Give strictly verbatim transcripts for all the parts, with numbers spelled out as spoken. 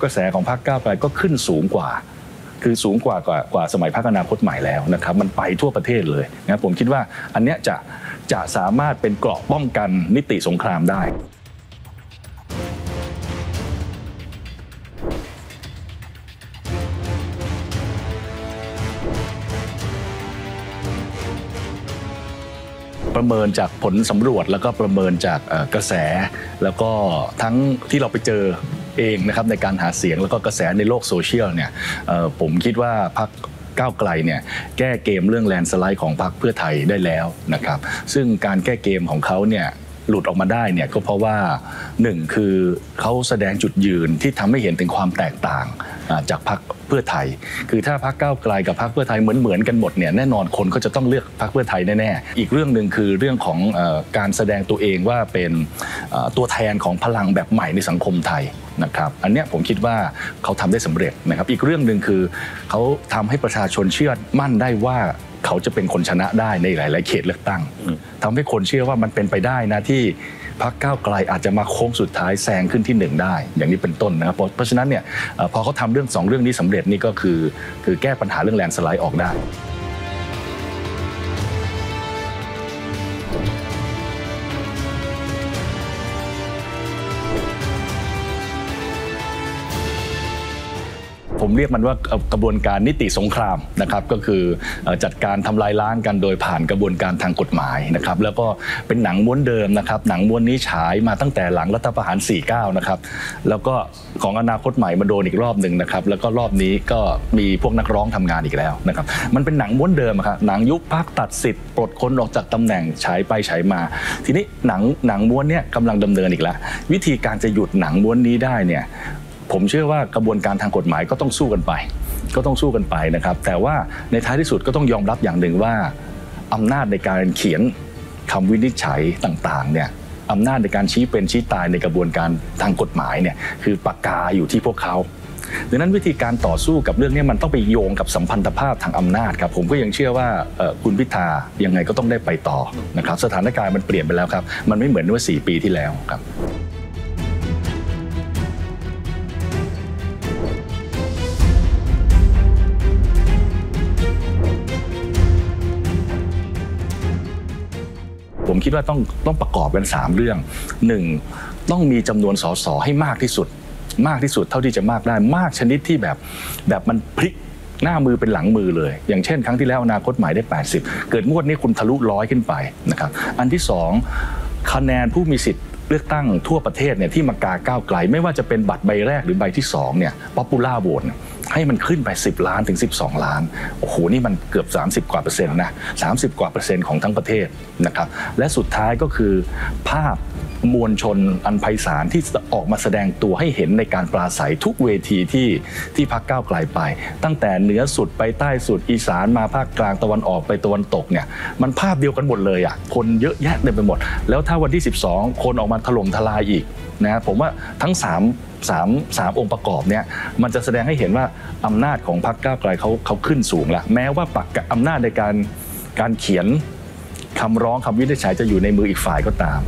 กระแสของพรรคก้าวไกลก็ขึ้นสูงกว่าคือสูงกว่ากว่ากว่าสมัยพรรคอนาคตใหม่แล้วนะครับมันไปทั่วประเทศเลยนะผมคิดว่าอันเนี้ยจะจะสามารถเป็นเกราะป้องกันนิติสงครามได้ประเมินจากผลสำรวจแล้วก็ประเมินจากกระแสแล้วก็ทั้งที่เราไปเจอเองนะครับในการหาเสียงแล้วก็กระแสในโลกโซเชียลเนี่ยผมคิดว่าพรรคก้าวไกลเนี่ยแก้เกมเรื่องแลนด์สไลด์ของพรรคเพื่อไทยได้แล้วนะครับซึ่งการแก้เกมของเขาเนี่ยหลุดออกมาได้เนี่ยก็เพราะว่าหนึ่งคือเขาแสดงจุดยืนที่ทำให้เห็นถึงความแตกต่างจากพรรคเพื่อไทยคือถ้าพรรคก้าวไกลกับพรรคเพื่อไทยเหมือนเหมือนกันหมดเนี่ยแน่นอนคนก็จะต้องเลือกพรรคเพื่อไทยแน่ๆอีกเรื่องหนึ่งคือเรื่องของการแสดงตัวเองว่าเป็นตัวแทนของพลังแบบใหม่ในสังคมไทยนะครับอันนี้ผมคิดว่าเขาทำได้สำเร็จนะครับอีกเรื่องหนึ่งคือเขาทำให้ประชาชนเชื่อมั่นได้ว่าเขาจะเป็นคนชนะได้ในหลายๆเขตเลือกตั้งทำให้คนเชื่อว่ามันเป็นไปได้นะที่พรรคก้าวไกลอาจจะมาโค้งสุดท้ายแซงขึ้นที่หนึ่งได้อย่างนี้เป็นต้นนะครับเพราะฉะนั้นเนี่ยพอเขาทำเรื่องสองเรื่องนี้สำเร็จนี่ก็คือคือแก้ปัญหาเรื่องแลนด์สไลด์ออกได้ผมเรียกมันว่ากระบวนการนิติสงครามนะครับก็คือจัดการทำลายล้างกันโดยผ่านกระบวนการทางกฎหมายนะครับแล้วก็เป็นหนังม้วนเดิมนะครับหนังม้วนนี้ฉายมาตั้งแต่หลังรัฐประหารสี่สิบเก้านะครับแล้วก็ของอนาคตใหม่มาโดนอีกรอบหนึ่งนะครับแล้วก็รอบนี้ก็มีพวกนักร้องทำงานอีกแล้วนะครับมันเป็นหนังม้วนเดิมครับหนังยุคพรรคตัดสิทธิ์ปลดคนออกจากตำแหน่งฉายไปฉายมาทีนี้หนังหนังม้วนเนี้ยกำลังดำเนินอีกแล้ววิธีการจะหยุดหนังม้วนนี้ได้เนี่ยผมเชื่อว่ากระบวนการทางกฎหมายก็ต้องสู้กันไปก็ต้องสู้กันไปนะครับแต่ว่าในท้ายที่สุดก็ต้องยอมรับอย่างหนึ่งว่าอำนาจในการเขียนคำวินิจฉัยต่างๆเนี่ยอำนาจในการชี้เป็นชี้ตายในกระบวนการทางกฎหมายเนี่ยคือปากกาอยู่ที่พวกเขาดังนั้นวิธีการต่อสู้กับเรื่องนี้มันต้องไปโยงกับสัมพันธภาพทางอำนาจครับผมก็ยังเชื่อว่าคุณพิธายังไงก็ต้องได้ไปต่อนะครับสถานการณ์มันเปลี่ยนไปแล้วครับมันไม่เหมือนเมื่อสี่ปีที่แล้วครับผมคิดว่าต้องต้องประกอบกันสามเรื่องหนึ่งต้องมีจำนวนสสให้มากที่สุดมากที่สุดเท่าที่จะมากได้มากชนิดที่แบบแบบมันพลิกหน้ามือเป็นหลังมือเลยอย่างเช่นครั้งที่แล้วอนาคตใหม่ได้แปดสิบเกิดงวดนี้คุณทะลุร้อยขึ้นไปนะครับอันที่สองคะแนนผู้มีสิทธิ์เลือกตั้งทั่วประเทศเนี่ยที่มากาก้าวไกลไม่ว่าจะเป็นบัตรใบแรกหรือใบที่สองเนี่ยป๊อปปูล่าโหวตให้มันขึ้นไปสิบล้านถึงสิบสองล้านโอ้โหนี่มันเกือบสามสิบกว่าเปอร์เซ็นต์นะสามสิบกว่าเปอร์เซ็นต์ของทั้งประเทศนะครับและสุดท้ายก็คือภาพมวลชนอันไพศาลที่ออกมาแสดงตัวให้เห็นในการปราศัยทุกเวทีที่ที่พรรคก้าวไกลไปตั้งแต่เหนือสุดไปใต้สุดอีสานมาภาคกลางตะวันออกไปตะวันตกเนี่ยมันภาพเดียวกันหมดเลยอ่ะคนเยอะแยะเต็มไปหมดแล้วถ้าวันที่สิบสองคนออกมาถล่มทลายอีกนะผมว่าทั้งสามสามสามองค์ประกอบเนี่ยมันจะแสดงให้เห็นว่าอำนาจของพรรคก้าวไกลเขาเขาขึ้นสูงแล้วแม้ว่าปักอำนาจในการการเขียนคำร้องคำวินิจฉัยจะอยู่ในมืออีกฝ่ายก็ตาม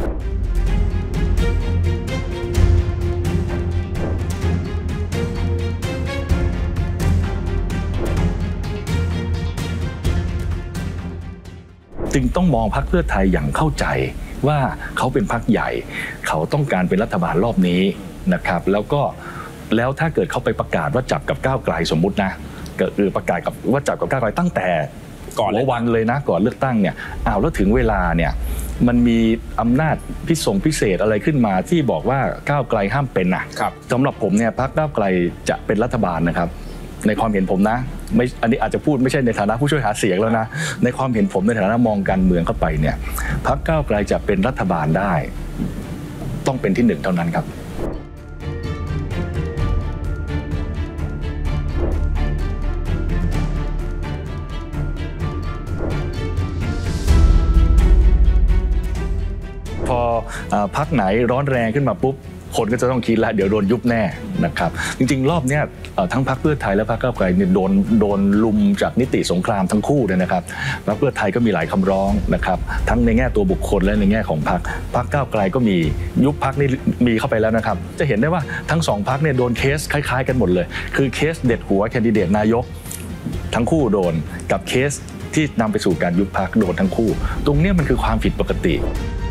จึงต้องมองพรรคเพื่อไทยอย่างเข้าใจว่าเขาเป็นพรรคใหญ่เขาต้องการเป็นรัฐบาลรอบนี้นะครับแล้วก็แล้วถ้าเกิดเขาไปประกาศว่าจับกับก้าวไกลสมมุตินะก็คือประกาศกับว่าจับกับก้าวไกลตั้งแต่ก่อนวันเลยนะก่อนเลือกตั้งเนี่ยอ้าวแล้วถึงเวลาเนี่ยมันมีอำนาจพิสงพิเศษอะไรขึ้นมาที่บอกว่าก้าวไกลห้ามเป็นนะครับสำหรับผมเนี่ยพรรคก้าวไกลจะเป็นรัฐบาลนะครับในความเห็นผมนะไม่อันนี้อาจจะพูดไม่ใช่ในฐานะผู้ช่วยหาเสียงแล้วนะในความเห็นผมในฐานะมองการเมืองเข้าไปเนี่ยพรรคก้าวไกลจะเป็นรัฐบาลได้ต้องเป็นที่หนึ่งเท่านั้นครับพอพรรคไหนร้อนแรงขึ้นมาปุ๊บคนก็จะต้องคิดแล้วเดี๋ยวโดนยุบแน่นะครับจริงๆรอบเนี้ยทั้งพรรคเพื่อไทยและพรรคก้าวไกลเนี่ยโดนโดนลุมจากนิติสงครามทั้งคู่เลยนะครับพรรคเพื่อไทยก็มีหลายคำร้องนะครับทั้งในแง่ตัวบุคคลและในแง่ของพรรคพรรคก้าวไกลก็มียุบพรรคนี่มีเข้าไปแล้วนะครับจะเห็นได้ว่าทั้งสองพรรคเนี่ยโดนเคสคล้ายๆกันหมดเลยคือเคสเด็ดหัวแคนดิเดตนายกทั้งคู่โดนกับเคสที่นำไปสู่การยุบพรรคโดนทั้งคู่ตรงนี้มันคือความผิดปกติ